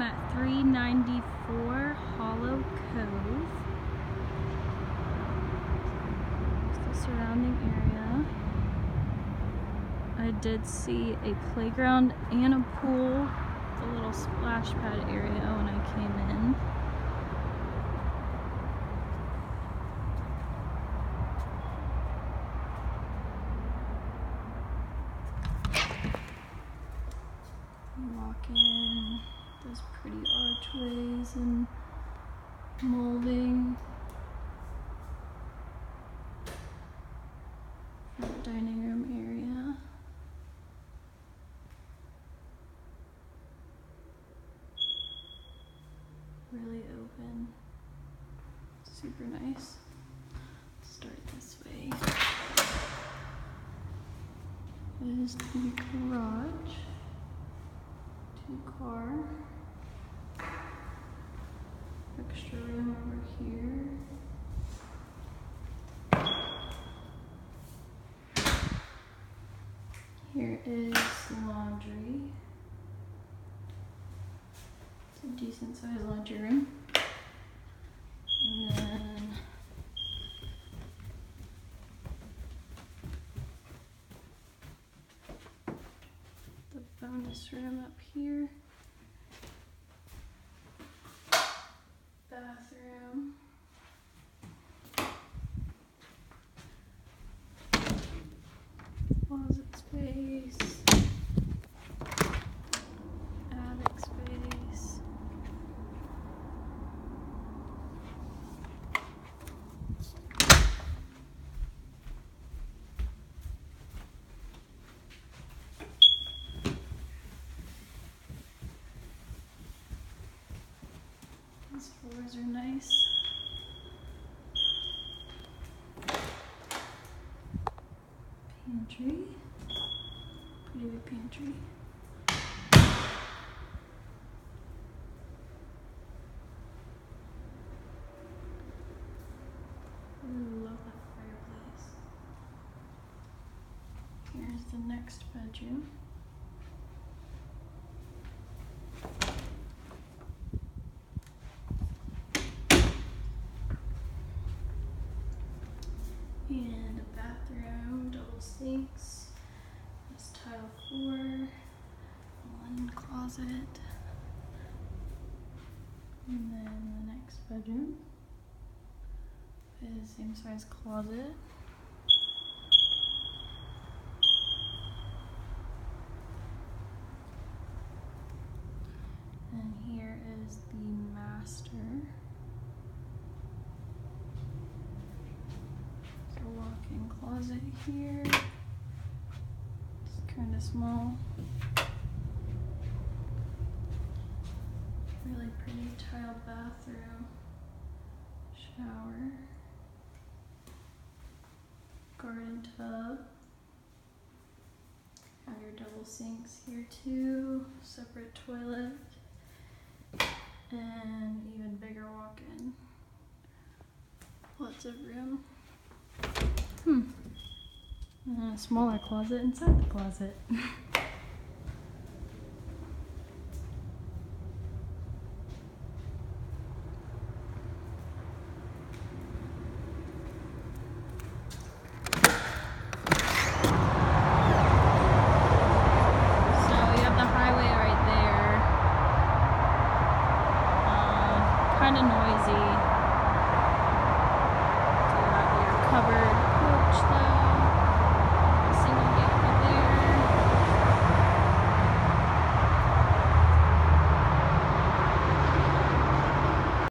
am at 394 Hollow Cove. It's the surrounding area. I did see a playground and a pool, the little splash pad area when I came in. Walk in, those pretty archways and molding. Front dining room area. Really open, super nice. Start this way. There's the garage. 2-car. Extra room over here. Here is laundry. It's a decent sized laundry room. And then the bonus room up here. Bathroom. Closet space. Attic space. These floors are nice. Pantry. Pretty big pantry. Ooh, love that fireplace. Here's the next bedroom. And a bathroom, double sinks, this tile floor, linen closet, and then the next bedroom is same size closet. And here is the master. Walk-in closet here. It's kind of small. Really pretty tile bathroom. Shower. Garden tub. Have your double sinks here too. Separate toilet. And even bigger walk-in. Lots of room. And a smaller closet inside the closet. Kind of noisy.